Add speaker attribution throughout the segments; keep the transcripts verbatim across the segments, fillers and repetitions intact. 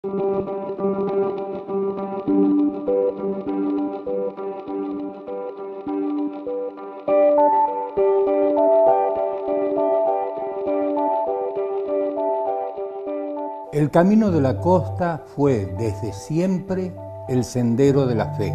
Speaker 1: El camino de la costa fue desde siempre el sendero de la fe.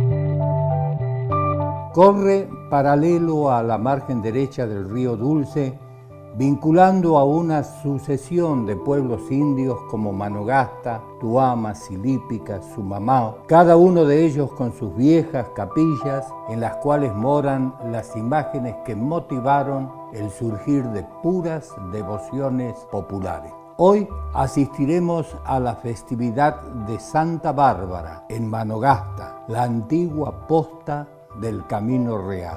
Speaker 1: Corre paralelo a la margen derecha del río Dulce, vinculando a una sucesión de pueblos indios como Manogasta, Tuama, Silípica, Sumamao, cada uno de ellos con sus viejas capillas en las cuales moran las imágenes que motivaron el surgir de puras devociones populares. Hoy asistiremos a la festividad de Santa Bárbara en Manogasta, la antigua posta del Camino Real.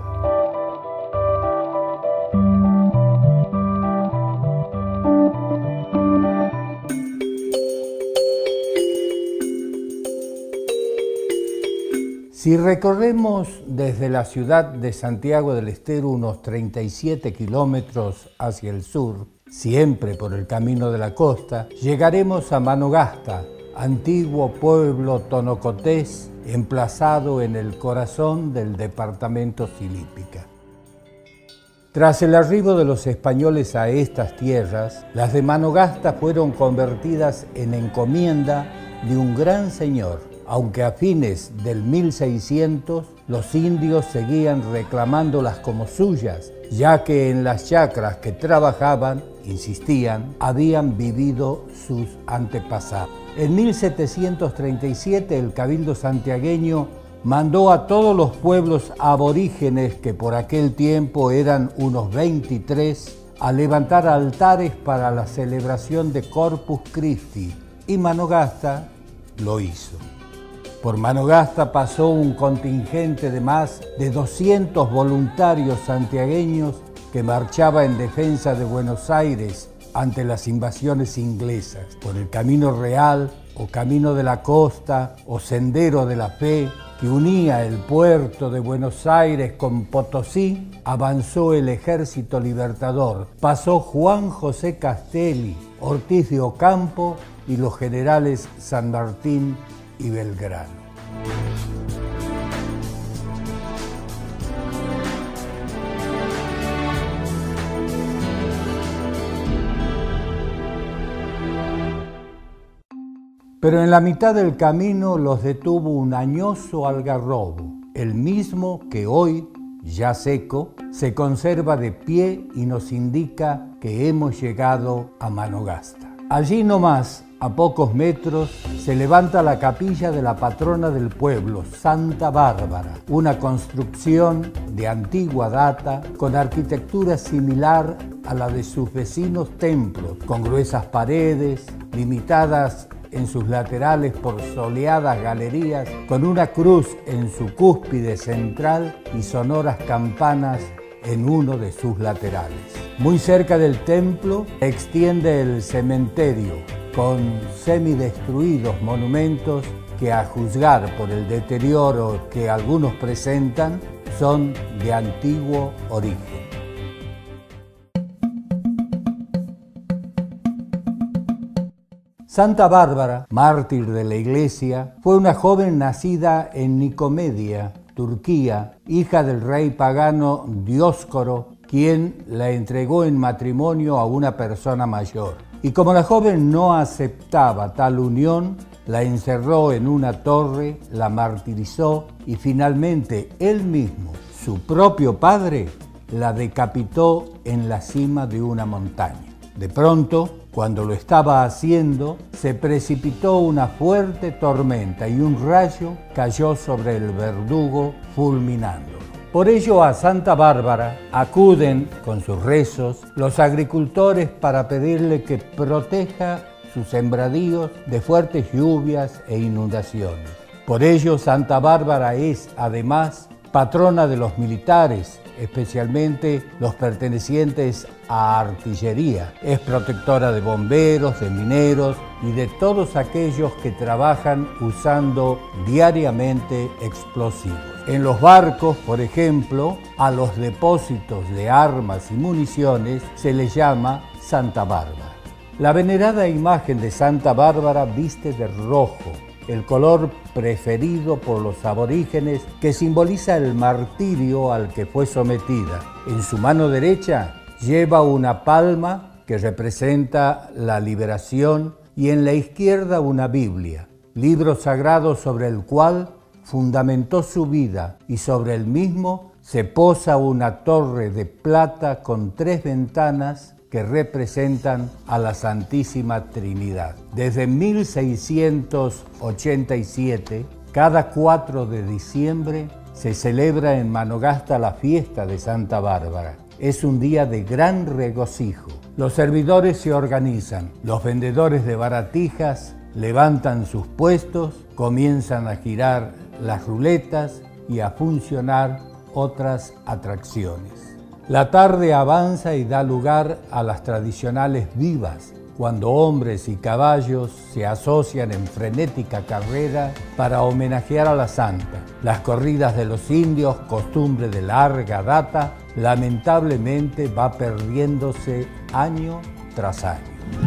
Speaker 1: Si recorremos desde la ciudad de Santiago del Estero unos treinta y siete kilómetros hacia el sur, siempre por el camino de la costa, llegaremos a Manogasta, antiguo pueblo tonocotés emplazado en el corazón del departamento Silípica. Tras el arribo de los españoles a estas tierras, las de Manogasta fueron convertidas en encomienda de un gran señor, aunque a fines del mil seiscientos los indios seguían reclamándolas como suyas, ya que en las chacras que trabajaban, insistían, habían vivido sus antepasados. En mil setecientos treinta y siete el Cabildo santiagueño mandó a todos los pueblos aborígenes, que por aquel tiempo eran unos veintitrés, a levantar altares para la celebración de Corpus Christi, y Manogasta lo hizo. Por Manogasta pasó un contingente de más de doscientos voluntarios santiagueños que marchaba en defensa de Buenos Aires ante las invasiones inglesas. Por el Camino Real o Camino de la Costa o Sendero de la Fe, que unía el puerto de Buenos Aires con Potosí, avanzó el Ejército Libertador. Pasó Juan José Castelli, Ortiz de Ocampo y los generales San Martín y Belgrano. Pero en la mitad del camino los detuvo un añoso algarrobo, el mismo que hoy, ya seco, se conserva de pie y nos indica que hemos llegado a Manogasta. Allí nomás, a pocos metros, se levanta la capilla de la patrona del pueblo, Santa Bárbara, una construcción de antigua data con arquitectura similar a la de sus vecinos templos, con gruesas paredes, limitadas en sus laterales por soleadas galerías, con una cruz en su cúspide central y sonoras campanas en uno de sus laterales. Muy cerca del templo extiende el cementerio, con semidestruidos monumentos que, a juzgar por el deterioro que algunos presentan, son de antiguo origen. Santa Bárbara, mártir de la Iglesia, fue una joven nacida en Nicomedia, Turquía, hija del rey pagano Dioscoro, quien la entregó en matrimonio a una persona mayor. Y como la joven no aceptaba tal unión, la encerró en una torre, la martirizó y finalmente él mismo, su propio padre, la decapitó en la cima de una montaña. De pronto, cuando lo estaba haciendo, se precipitó una fuerte tormenta y un rayo cayó sobre el verdugo, fulminándolo. Por ello a Santa Bárbara acuden con sus rezos los agricultores para pedirle que proteja sus sembradíos de fuertes lluvias e inundaciones. Por ello Santa Bárbara es además patrona de los militares, especialmente los pertenecientes a artillería. Es protectora de bomberos, de mineros y de todos aquellos que trabajan usando diariamente explosivos. En los barcos, por ejemplo, a los depósitos de armas y municiones se les llama Santa Bárbara. La venerada imagen de Santa Bárbara viste de rojo, el color preferido por los aborígenes que simboliza el martirio al que fue sometida. En su mano derecha lleva una palma que representa la liberación y en la izquierda una Biblia, libro sagrado sobre el cual fundamentó su vida, y sobre el mismo se posa una torre de plata con tres ventanas que representan a la Santísima Trinidad. Desde mil seiscientos ochenta y siete, cada cuatro de diciembre, se celebra en Manogasta la fiesta de Santa Bárbara. Es un día de gran regocijo. Los servidores se organizan, los vendedores de baratijas levantan sus puestos, comienzan a girar las ruletas y a funcionar otras atracciones. La tarde avanza y da lugar a las tradicionales vivas, cuando hombres y caballos se asocian en frenética carrera para homenajear a la santa. Las corridas de los indios, costumbre de larga data, lamentablemente va perdiéndose año tras año.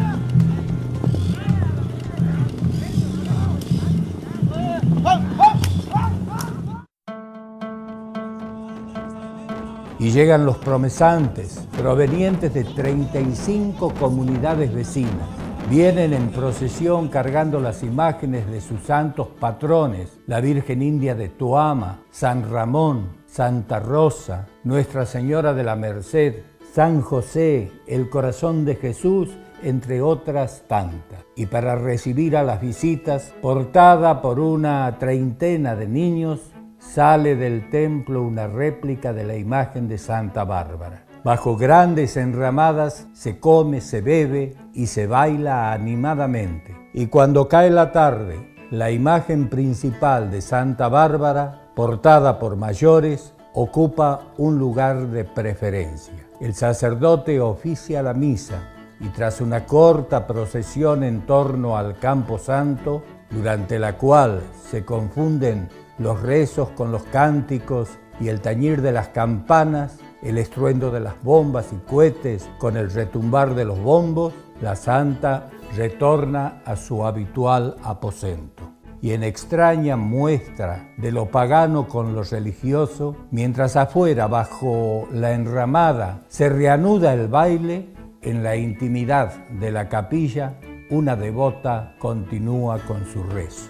Speaker 1: Y llegan los promesantes, provenientes de treinta y cinco comunidades vecinas. Vienen en procesión cargando las imágenes de sus santos patrones, la Virgen India de Tuama, San Ramón, Santa Rosa, Nuestra Señora de la Merced, San José, el Corazón de Jesús, entre otras tantas. Y para recibir a las visitas, portada por una treintena de niños, sale del templo una réplica de la imagen de Santa Bárbara. Bajo grandes enramadas se come, se bebe y se baila animadamente. Y cuando cae la tarde, la imagen principal de Santa Bárbara, portada por mayores, ocupa un lugar de preferencia. El sacerdote oficia la misa y tras una corta procesión en torno al Campo Santo, durante la cual se confunden los rezos con los cánticos y el tañir de las campanas, el estruendo de las bombas y cohetes con el retumbar de los bombos, la santa retorna a su habitual aposento. Y en extraña muestra de lo pagano con lo religioso, mientras afuera, bajo la enramada, se reanuda el baile, en la intimidad de la capilla, una devota continúa con su rezo.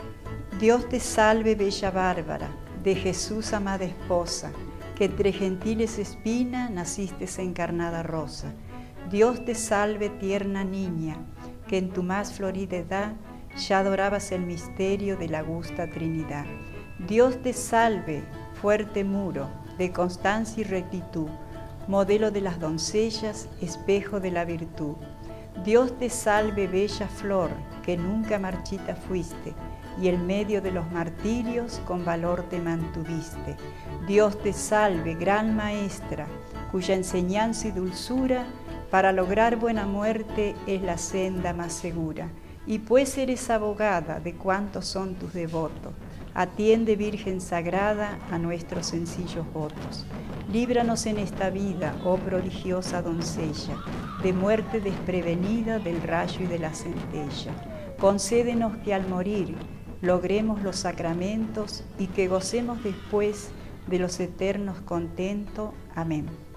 Speaker 2: Dios te salve, bella Bárbara, de Jesús amada esposa, que entre gentiles espina naciste encarnada rosa. Dios te salve, tierna niña, que en tu más florida edad ya adorabas el misterio de la augusta Trinidad. Dios te salve, fuerte muro, de constancia y rectitud, modelo de las doncellas, espejo de la virtud. Dios te salve, bella flor, que nunca marchita fuiste, y en medio de los martirios con valor te mantuviste. Dios te salve, gran maestra, cuya enseñanza y dulzura para lograr buena muerte es la senda más segura. Y pues eres abogada de cuantos son tus devotos, atiende, Virgen sagrada, a nuestros sencillos votos. Líbranos en esta vida, oh prodigiosa doncella, de muerte desprevenida del rayo y de la centella. Concédenos que al morir logremos los sacramentos y que gocemos después de los eternos contentos. Amén.